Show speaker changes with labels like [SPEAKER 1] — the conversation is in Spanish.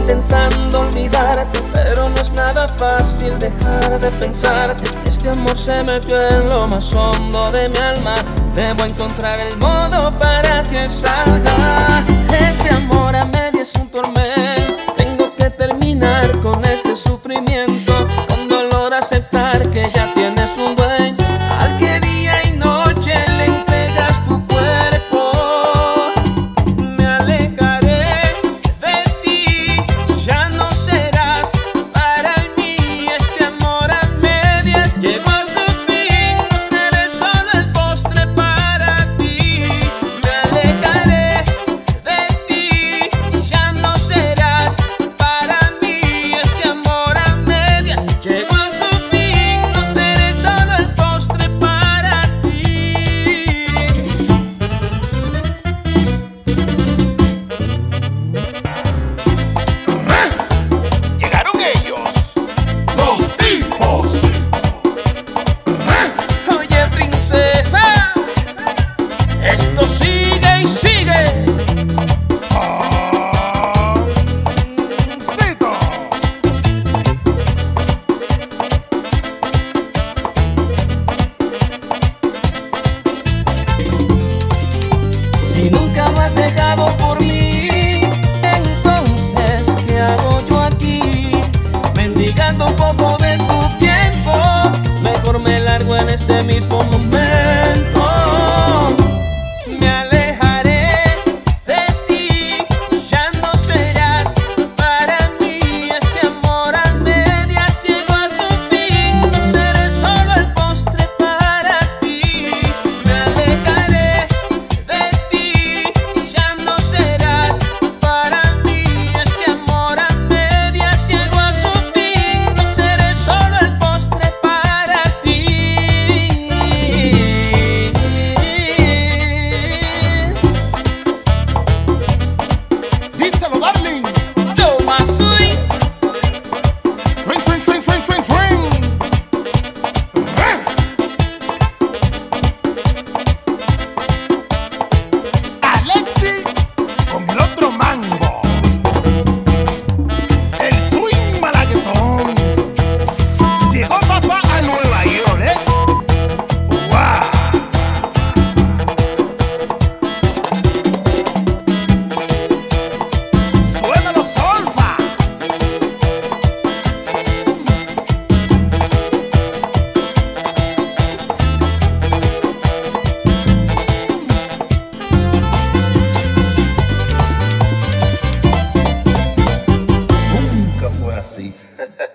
[SPEAKER 1] intentando olvidarte, pero no es nada fácil dejar de pensarte. Este amor se metió en lo más hondo de mi alma. Debo encontrar el modo para que salga. Este amor a medias es un tormento. Tengo que terminar con este sufrimiento, con dolor aceptar que ya tienes un dueño al que día y noche le entregas tu cuerpo. Me alejaré de ti, ya no serás para mí. Este amor a medias llegó a su fin, no seré solo el postre para ti. Me alejaré de ti, ya no serás para mí. Este amor a medias llegó a su fin, no seré solo el postre para ti.
[SPEAKER 2] Llegaron ellos, los tipos.
[SPEAKER 1] Oye, princesa, esto sigue y sigue.
[SPEAKER 2] Cito.
[SPEAKER 1] Si nunca me has dejado por mí, entonces ¿qué hago yo aquí? Mendigando un poco de tu tiempo, mejor me largo en este mismo momento. Me alejaré de ti, ya no serás para mí. Este amor a medias llegó a su fin, no seré solo el postre para ti. Me alejaré de ti, ya no serás para mí. Este amor a medias llegó a su fin, no seré solo el postre para ti.
[SPEAKER 2] Díselo, darling.
[SPEAKER 1] Toma swing.
[SPEAKER 2] Swing, swing, swing, swing, swing, swing. Alexi con el otro mango. El swing malaguetón. Llegó papá a Nueva York, ¿eh? ¡Wow! Suénalo, solfa. Nunca fue así.